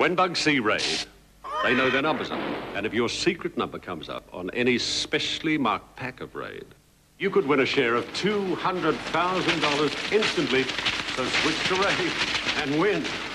When bugs see Raid, they know their number's up. And if your secret number comes up on any specially marked pack of Raid, you could win a share of $200,000 instantly. So switch to Raid and win.